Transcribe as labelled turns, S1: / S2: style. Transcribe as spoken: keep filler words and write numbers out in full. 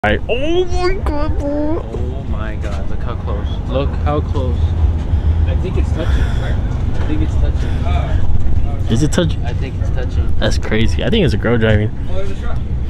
S1: Right. Oh my god, bro.
S2: Oh my god, look how close. Look how close. I think it's touching. I think it's touching.
S1: Is it touching?
S2: I think it's touching.
S1: That's crazy. I think it's a girl driving.
S3: Oh, there's a truck.